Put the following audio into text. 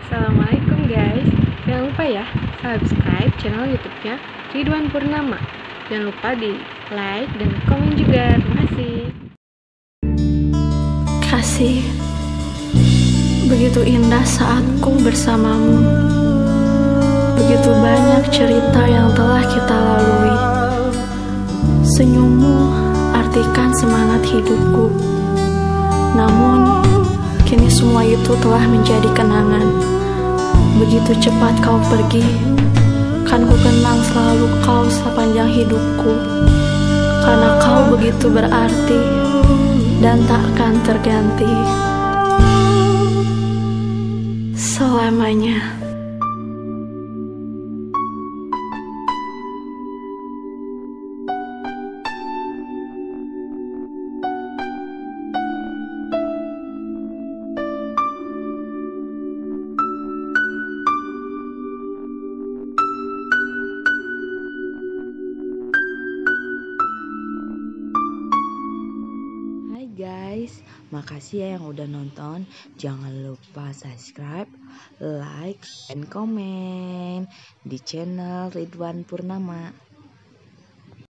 Assalamualaikum guys. Jangan lupa ya subscribe channel YouTube-nya Ridwan Purnama. Jangan lupa di like dan komen juga. Terima kasih. Kasih, begitu indah saatku bersamamu. Begitu banyak cerita yang telah kita lalui. Senyummu artikan semangat hidupku. Namun kini semua itu telah menjadi kenangan. Begitu cepat kau pergi, kan ku kenang selalu kau sepanjang hidupku. Karena kau begitu berarti dan takkan terganti selamanya. Hai guys, makasih ya yang udah nonton. Jangan lupa subscribe, like, dan komen di channel Ridwan Purnama.